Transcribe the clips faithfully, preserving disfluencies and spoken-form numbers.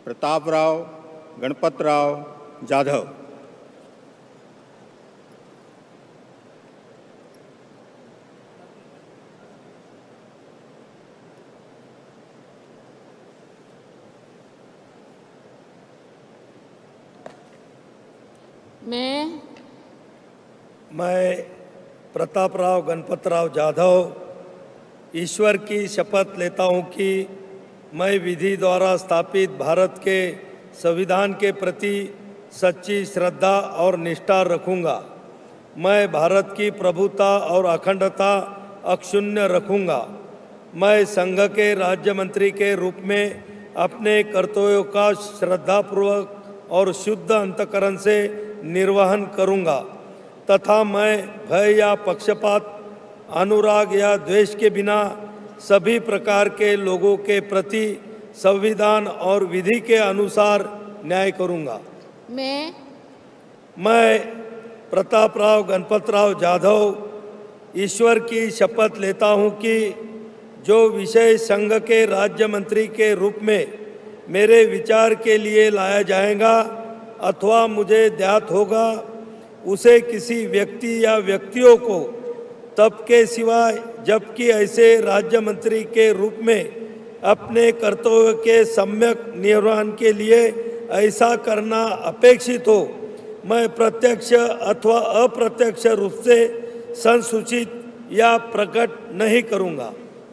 प्रतापराव गणपतराव जाधव। मैं मैं प्रतापराव गणपतराव जाधव ईश्वर की शपथ लेता हूं कि मैं विधि द्वारा स्थापित भारत के संविधान के प्रति सच्ची श्रद्धा और निष्ठा रखूंगा। मैं भारत की प्रभुता और अखंडता अक्षुण्ण रखूंगा। मैं संघ के राज्य मंत्री के रूप में अपने कर्तव्यों का श्रद्धापूर्वक और शुद्ध अंतकरण से निर्वहन करूंगा तथा मैं भय या पक्षपात, अनुराग या द्वेष के बिना सभी प्रकार के लोगों के प्रति संविधान और विधि के अनुसार न्याय करूंगा। मैं मैं प्रतापराव गणपतराव जाधव ईश्वर की शपथ लेता हूं कि जो विषय संघ के राज्य मंत्री के रूप में मेरे विचार के लिए लाया जाएगा अथवा मुझे ज्ञात होगा, उसे किसी व्यक्ति या व्यक्तियों को तब के सिवाय जबकि ऐसे राज्य मंत्री के रूप में अपने कर्तव्य के सम्यक निर्वहन के लिए ऐसा करना अपेक्षित हो, मैं प्रत्यक्ष अथवा अप्रत्यक्ष रूप से संसूचित या प्रकट नहीं करूंगा।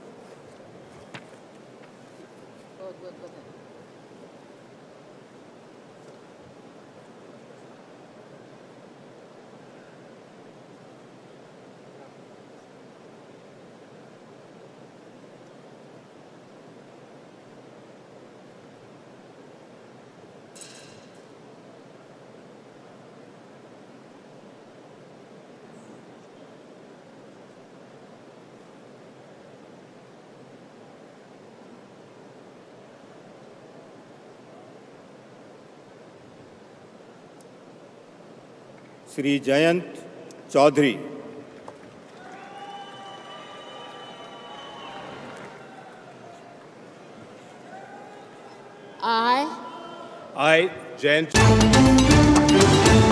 Shri Jayant Chaudhary. I I, Jayant